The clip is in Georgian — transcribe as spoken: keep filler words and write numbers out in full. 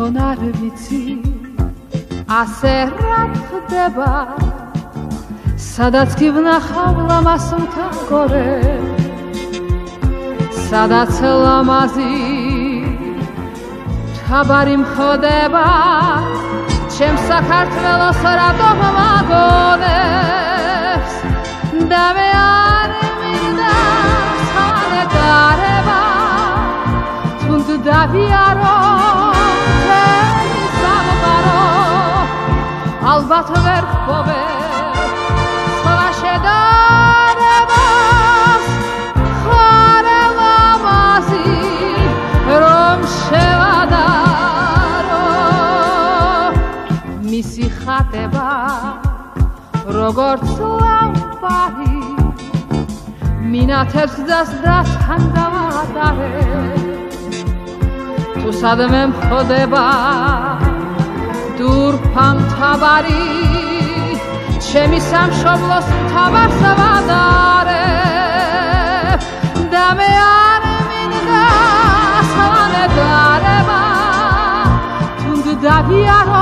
თვითონ არ ვიცი ასე რა ხდება სადაც კი ვნახავ ლამას მთაგორე სადაც ლამაზი თაბარი მხდება ჩემ საქართველოს რატომ მაგონებს და მე არ მინდა სანედარება თუნდ დავიარო თელი სამყარო ალბათ ვერ ხვობებ სხვა შედარებას ხარ ლამაზი რომ შევადარო მისი ხატება როგორც ლამპარი მინათებს გზას და თან დავატარე თუ სადმე მხდება დურფა მთავარი ჩემი სამშობლოს მთავარს ვადარე და მე არ მინდა სანედარება თუნდ დავიარო